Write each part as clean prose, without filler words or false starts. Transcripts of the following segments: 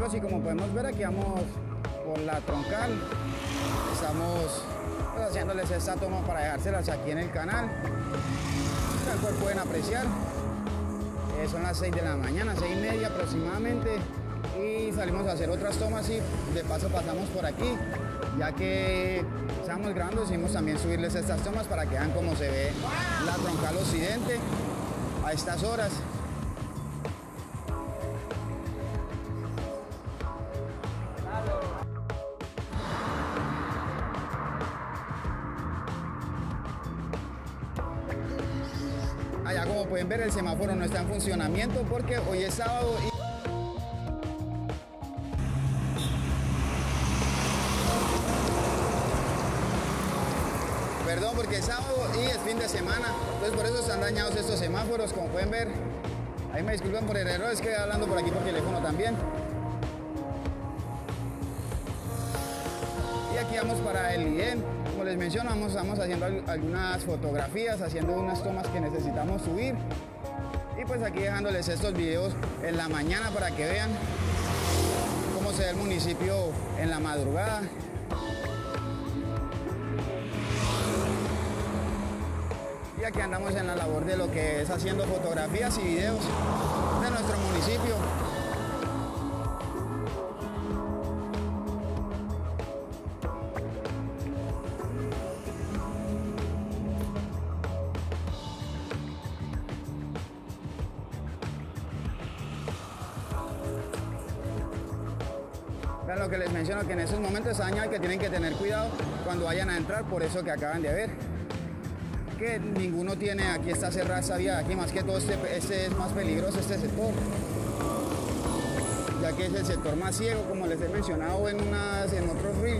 amigos, y como podemos ver aquí vamos por la troncal. Estamos pues, haciéndoles esta toma para dejárselas aquí en el canal, tal cual pueden apreciar. Son las 6 de la mañana, 6:30 aproximadamente, y salimos a hacer otras tomas y de paso pasamos por aquí, ya que estamos grabando. Decidimos también subirles estas tomas para que vean cómo se ve la troncal occidente a estas horas. Allá, como pueden ver, el semáforo no está en funcionamiento porque hoy es sábado y perdón, porque es sábado y es fin de semana, entonces por eso están dañados estos semáforos, como pueden ver. Ahí me disculpen por el error, es que hablando por aquí por teléfono también. Y aquí vamos para el IDEM. Como les menciono, estamos haciendo algunas fotografías, haciendo unas tomas que necesitamos subir. Y pues aquí dejándoles estos videos en la mañana para que vean cómo se ve el municipio en la madrugada. Y aquí andamos en la labor de lo que es haciendo fotografías y videos de nuestro municipio. Vean lo que les menciono, que en estos momentos es señal que tienen que tener cuidado cuando vayan a entrar, por eso que acaban de ver. Que ninguno tiene, aquí está cerrada esta vía de aquí, más que todo este es más peligroso, este sector. Ya que es el sector más ciego, como les he mencionado en otros reels.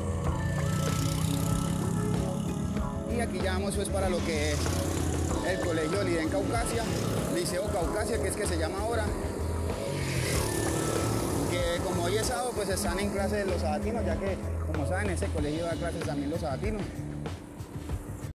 Y aquí ya vamos pues para lo que es el colegio Lidén Caucasia, Liceo Caucasia, que es que se llama ahora. Que como hoy es sábado, pues están en clase de los sabatinos, ya que como saben ese colegio da clases también los sabatinos.